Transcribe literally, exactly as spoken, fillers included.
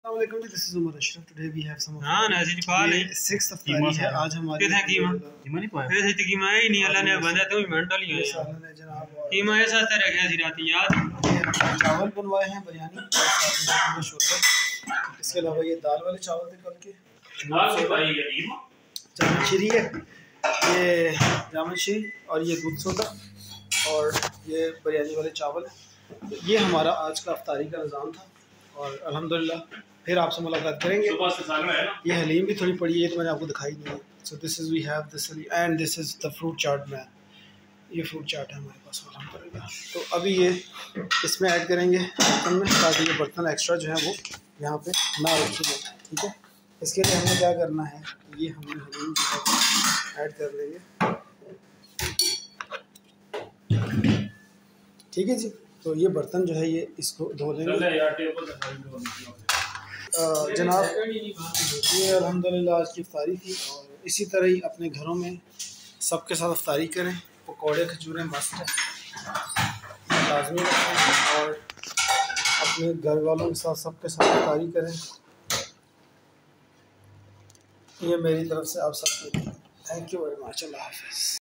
अस्सलामुअलैकुम, this is Umar Ashraf. Today we have some हां ना जी पाल है सिक्स्थ अफ्तारी है आज हमारी। किथे कीमा कीमा नहीं पाया फिर से कीमा ही नहीं अल्लाह ने बंदा तो मेंटल ही है साला ने जनाब कीमा ऐसा तरह रखा सी रात याद चावल बनवाए हैं बिरयानी शोरबा। इसके अलावा ये दाल वाले चावल थे कल के, दाल से पाई है कीमा जामन शीरी है, ये जामन शीरी और ये दूध सोडा और ये बिरयानी वाले चावल। ये हमारा आज का अफ्तारी का निज़ाम था और अल्हम्दुलिल्लाह फिर आपसे मुलाकात करेंगे। ये हलीम भी थोड़ी पड़ी है तो मैंने आपको दिखाई नहीं है। So this is we have this and this is the fruit chaat. Man ये फ्रूट चाट है हमारे पास अल्हम्दुलिल्लाह। तो अभी ये इसमें ऐड करेंगे बर्तन में ताकि ये बर्तन एक्स्ट्रा जो है वो यहाँ पे ना रखे जाए। ठीक है, इसके लिए हमें क्या करना है, ये हमने हलीम जो है ऐड कर लेंगे। ठीक है जी, तो ये बर्तन जो है ये इसको धो लेंगे जनाब। ये अल्हम्दुलिल्लाह आज की इफ्तारी थी और इसी तरह ही अपने घरों में सबके साथ इफ्तारी करें। पकौड़े खजूरें मस्त है, लाजमी रखें और अपने घर वालों के साथ सबके साथ इफ्तारी करें। ये मेरी तरफ से आप सबको थैंक यू वेरी मच। अल्लाह हाफ़िज़।